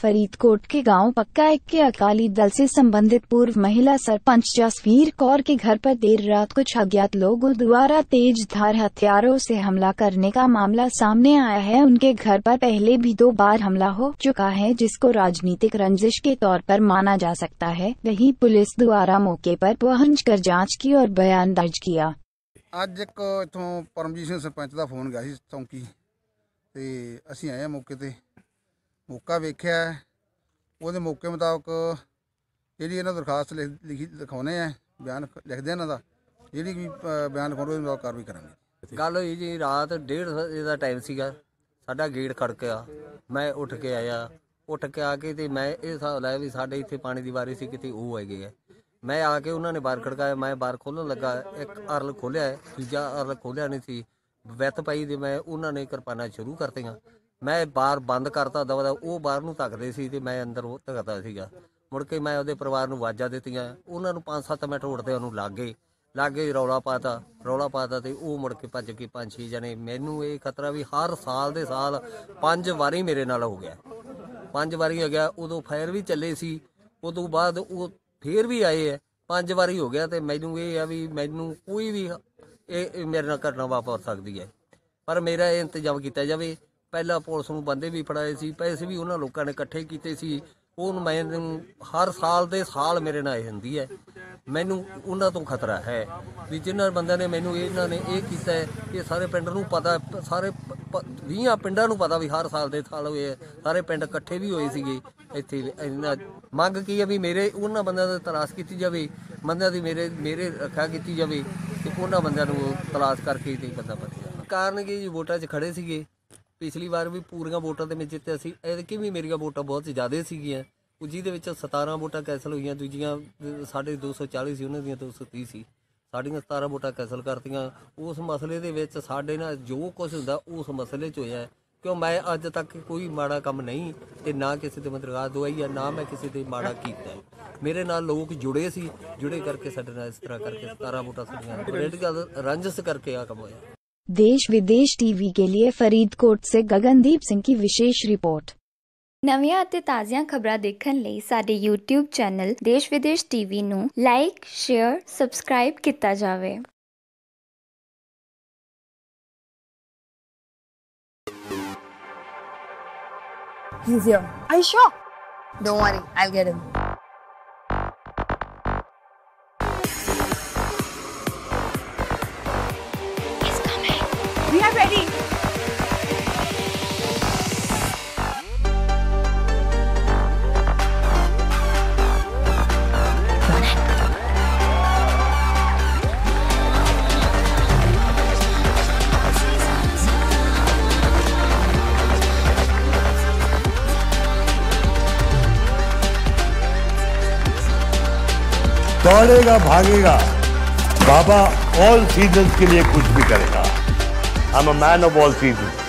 फरीदकोट के गांव पक्का एक के अकाली दल से संबंधित पूर्व महिला सरपंच जसवीर कौर के घर पर देर रात कुछ अज्ञात लोगों द्वारा तेज धार हथियारों से हमला करने का मामला सामने आया है। उनके घर पर पहले भी 2 बार हमला हो चुका है, जिसको राजनीतिक रंजिश के तौर पर माना जा सकता है। वहीं पुलिस द्वारा मौके पर पहुंचकर जांच की और बयान दर्ज किया। ਅੱਜ ਇੱਕ इत्थों परमजीत सिंह सरपंच का फोन गया ਸੀ चौंकी ਤੇ ਅਸੀਂ ਆਏ मौके ਤੇ मौका वेख्या ਉਹਦੇ मौके मुताबिक ਜਿਹੜੀ ਇਹਨਾਂ ਦਰਖਾਸਤ ਲਿਖਾਉਣੇ ਆ ਬਿਆਨ ਲਿਖਦੇ ਇਹਨਾਂ ਦਾ ਜਿਹੜੀ ਵੀ ਬਿਆਨ ਲਿਖਾਉਣੇ ਉਹਦੇ ਕਾਰਵਾਈ ਕਰਾਂਗੇ। ਗੱਲ ਹੋਈ ਜੀ ਰਾਤ 1:30 ਵਜੇ ਦਾ ਟਾਈਮ ਸੀਗਾ, ਸਾਡਾ ਗੇਟ ਖੜਕਿਆ। ਮੈਂ ਉੱਠ ਕੇ ਆਇਆ, ਉੱਠ ਕੇ ਆ ਕੇ ਤੇ ਮੈਂ ਇਹ ਹਿਸਾਬ ਲਾਇਆ ਵੀ ਸਾਡੇ ਇੱਥੇ ਪਾਣੀ ਦੀ ਵਾਰੀ ਸੀ, ਕਿਤੇ ਉਹ ਹੈਗੇ ਆ। मैं आके उन्होंने बार खड़काया, मैं बार खोलन लगा, एक अरल खोलिया है, दूजा अरल खोलिया नहीं थी, वैत पाई तो मैं उन्होंने किरपाना शुरू करतियाँ। मैं बार बंद करता दवा वो बाहर नूं तकदे सी ते मैं अंदर वो तकदा सीगा। मुड़ के मैं उहदे परिवार नूं आवाज़ां दित्तियां, उन्होंने 5-7 मिनट उड़दे उहनूं लागे रौला पाता ते वो मुड़ के भज के 5-6 जने। मैनूं ये खतरा भी हर साल दे साल 5 वारी मेरे नाल हो गया, 5 वारी हो गया। उदों फायर भी चले सी, उदों बाद वो फिर भी आए है, 5 वारी हो गया। तो मैनू ये भी मैनू कोई भी मेरे नाल घटना वापर सकती है, पर मेरा इंतजाम किया जाए। पहला पुलिस नूं बंदे भी फड़ाए सी, पैसे भी उन्होंने लोगों ने इकट्ठे किए सी। मैनू हर साल दे साल मेरे नाल होंदी है। मैनू उन्हां तो खतरा है भी जिन्हां बंदे ने मैनू इन्हां ने ये कीता है, ये सारे पिंड नूं पता, सारे 20 पिंडां नूं पता भी हर साल दे साल होए, सारे पिंड इकट्ठे भी होए सीगे। ਇੱਥੇ ਮੰਗ ਕੀ ਹੈ ਵੀ ਮੇਰੇ ਉਹਨਾਂ ਬੰਦਿਆਂ ਦੀ ਤਲਾਸ਼ ਕੀਤੀ ਜਾਵੇ, ਬੰਦਿਆਂ ਦੀ ਮੇਰੇ ਰੱਖਿਆ ਕੀਤੀ ਜਾਵੇ ਤੇ ਉਹਨਾਂ ਬੰਦਿਆਂ ਨੂੰ ਤਲਾਸ਼ ਕਰਕੇ ਤੇ ਬੰਦਾ ਪਤਾ। ਕਾਰਨ ਕੀ ਜੀ, ਵੋਟਾਂ 'ਚ ਖੜੇ ਸੀਗੇ, ਪਿਛਲੀ ਵਾਰ ਵੀ ਪੂਰੀਆਂ ਵੋਟਾਂ ਤੇ ਮੈਂ ਜਿੱਤਿਆ ਸੀ। ਐਤਕੀ ਵੀ ਮੇਰੀਆਂ ਵੋਟਾਂ ਬਹੁਤ ਜ਼ਿਆਦਾ ਸੀਗੀਆਂ, ਜਿਹਦੇ ਵਿੱਚ 17 ਵੋਟਾਂ ਕੈਂਸਲ ਹੋਈਆਂ, ਦੂਜੀਆਂ ਸਾਡੇ 240 ਸੀ, ਉਹਨਾਂ ਦੀਆਂ 230 ਸੀ, ਸਾਡੀਆਂ 17 ਵੋਟਾਂ ਕੈਂਸਲ ਕਰਤੀਆਂ। ਉਸ ਮਸਲੇ ਦੇ ਵਿੱਚ ਸਾਡੇ ਨਾਲ ਜੋ ਕੁਝ ਹੁੰਦਾ ਉਸ ਮਸਲੇ 'ਚ ਹੋਇਆ। क्यों मैं अज तक कोई माड़ा काम नहीं ते ना किसी ते दरगाह दवाई है, ना मैं किसी ते माड़ा कीता। मेरे नाल लोग जुड़े सी, जुड़े करके साडे नाल इस तरह करके 17 वोटां साडीआं पॉलिटिकल रंजिश करके आ कम होया। देश विदेश टीवी के लिए फरीदकोट से गगनदीप सिंह की विशेष रिपोर्ट। नवीं ਅਤੇ ਤਾਜ਼ੀਆਂ ਖਬਰਾਂ ਦੇਖਣ ਲਈ ਸਾਡੇ YouTube ਚੈਨਲ ਦੇਸ਼ ਵਿਦੇਸ਼ ਟੀਵੀ ਨੂੰ ਲਾਈਕ, ਸ਼ੇਅਰ, ਸਬਸਕ੍ਰਾਈਬ ਕੀਤਾ ਜਾਵੇ। He's here. Are you sure? Don't worry, I'll get him. He's coming. We are ready. दौड़ेगा भागेगा बाबा, ऑल सीजन्स के लिए कुछ भी करेगा। I am a man of all seasons.